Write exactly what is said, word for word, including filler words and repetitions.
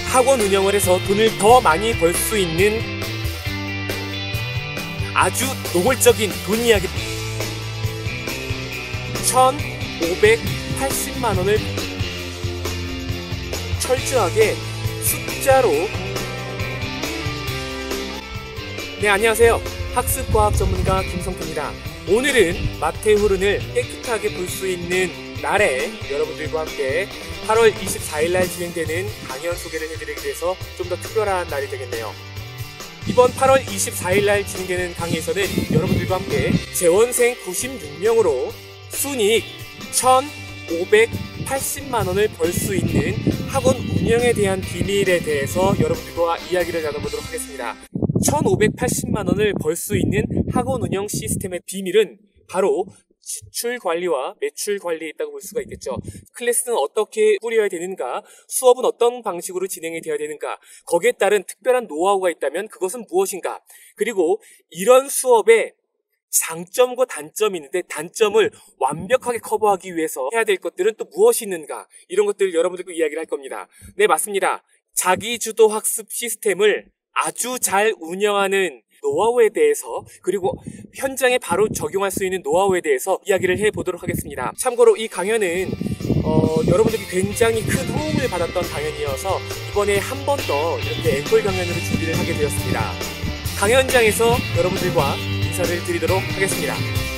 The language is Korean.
학원 운영을 해서 돈을 더 많이 벌 수 있는 아주 노골적인 돈 이야기. 천오백팔십만 원을 철저하게 숫자로. 네, 안녕하세요. 학습과학 전문가 김성태입니다. 오늘은 마태 흐른을 깨끗하게 볼 수 있는 날에 여러분들과 함께 팔월 이십사일 날 진행되는 강연 소개를 해드리기 위해서 좀 더 특별한 날이 되겠네요. 이번 팔월 이십사일 날 진행되는 강의에서는 여러분들과 함께 재원생 구십육 명으로 순이익 천오백팔십만 원을 벌 수 있는 학원 운영에 대한 비밀에 대해서 여러분들과 이야기를 나눠보도록 하겠습니다. 천오백팔십만 원을 벌 수 있는 학원 운영 시스템의 비밀은 바로 지출 관리와 매출 관리에 있다고 볼 수가 있겠죠. 클래스는 어떻게 꾸려야 되는가, 수업은 어떤 방식으로 진행이 되어야 되는가, 거기에 따른 특별한 노하우가 있다면 그것은 무엇인가, 그리고 이런 수업에 장점과 단점이 있는데 단점을 완벽하게 커버하기 위해서 해야 될 것들은 또 무엇이 있는가, 이런 것들을 여러분들과 이야기를 할 겁니다. 네, 맞습니다. 자기주도 학습 시스템을 아주 잘 운영하는 노하우에 대해서, 그리고 현장에 바로 적용할 수 있는 노하우에 대해서 이야기를 해보도록 하겠습니다. 참고로 이 강연은 어, 여러분들이 굉장히 큰 호응을 받았던 강연이어서 이번에 한 번 더 이렇게 앵콜 강연으로 준비를 하게 되었습니다. 강연장에서 여러분들과 인사를 드리도록 하겠습니다.